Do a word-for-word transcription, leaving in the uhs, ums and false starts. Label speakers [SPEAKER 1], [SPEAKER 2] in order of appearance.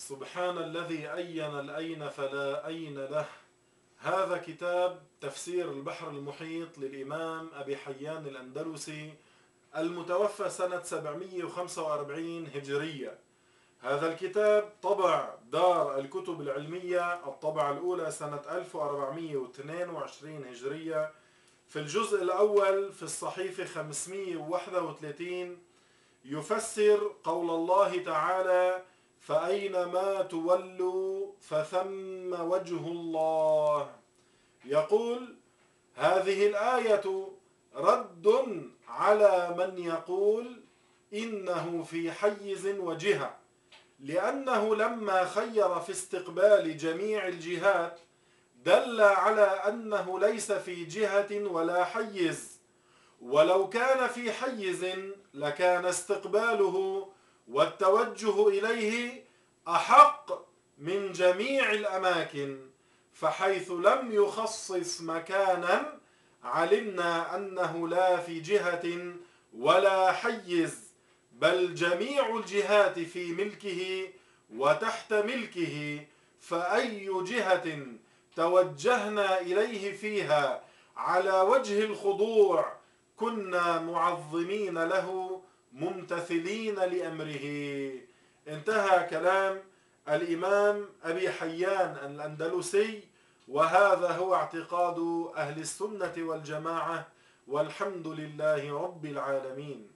[SPEAKER 1] سبحان الذي أين الأين فلا أين له. هذا كتاب تفسير البحر المحيط للإمام أبي حيان الأندلسي المتوفى سنة سبعمئة وخمسة وأربعين هجرية. هذا الكتاب طبع دار الكتب العلمية الطبعة الأولى سنة ألف وأربعمئة واثنين وعشرين هجرية، في الجزء الأول في الصحيفة خمسمئة وواحد وثلاثين يفسر قول الله تعالى: فأينما تولوا فثم وجه الله. يقول: هذه الآية رد على من يقول إنه في حيز وجهة، لأنه لما خير في استقبال جميع الجهات دل على أنه ليس في جهة ولا حيز، ولو كان في حيز لكان استقباله والتوجه إليه أحق من جميع الأماكن، فحيث لم يخصص مكانا علمنا أنه لا في جهة ولا حيز، بل جميع الجهات في ملكه وتحت ملكه، فأي جهة توجهنا إليه فيها على وجه الخضوع كنا معظمين له ممتثلين لأمره. انتهى كلام الإمام أبي حيان الأندلسي، وهذا هو اعتقاد أهل السنة والجماعة، والحمد لله رب العالمين.